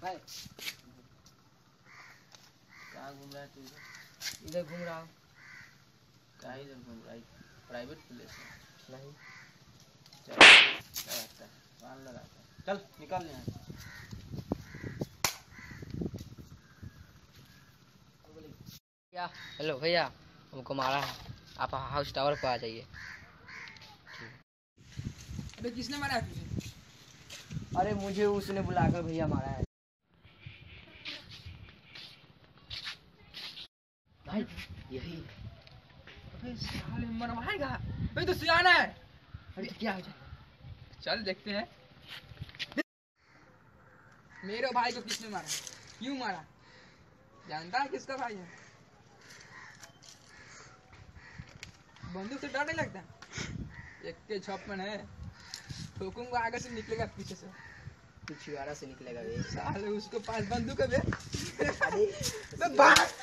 है। कहाँ घूम रहा है तू? इधर घूम रहा हूँ। कहाँ इधर घूम रहा है? प्राइवेट प्लेस है? नहीं। चल क्या लगता है? कान लगाता है। चल निकाल यहाँ से। भैया, हेलो भैया, हमको मारा है, आप हाउस टावर पर आ जाइए। अबे किसने मारा है तुझे? अरे मुझे उसने बुलाकर भैया मारा है। भाई यही। अबे साले मरवाएगा। भाई तो सियाना है। अरे क्या हो जाए? चल देखते हैं मेरे भाई को किसने मारा, क्यों मारा, जानता है किसका भाई है? बंदूक से डर नहीं लगता? एक के 56 है, ठोकूंगा आगे से निकलेगा पीछे से, पिछवाड़ा से निकलेगा बे। साले उसको पास बंदूक है बे। अरे भाग।